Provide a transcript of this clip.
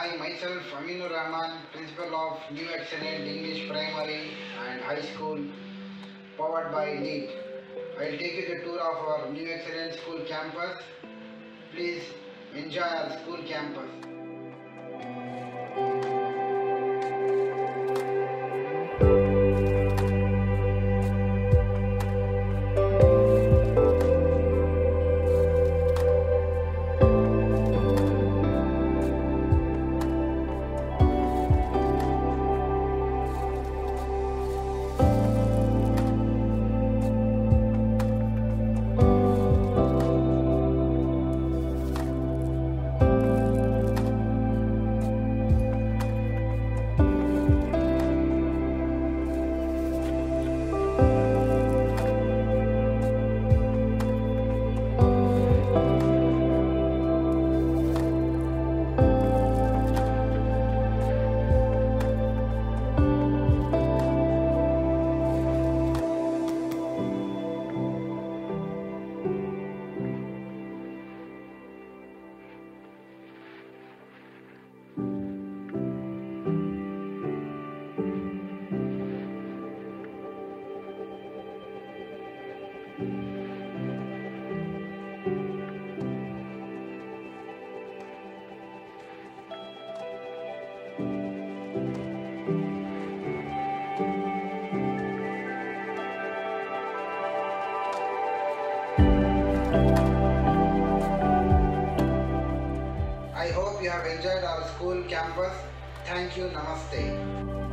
I myself, Aminur Rahman, Principal of New Excellent English Primary and High School, powered by LEAD. I will take you the tour of our New Excellent School campus. Please enjoy our school campus. I hope you have enjoyed our school campus. Thank you. Namaste.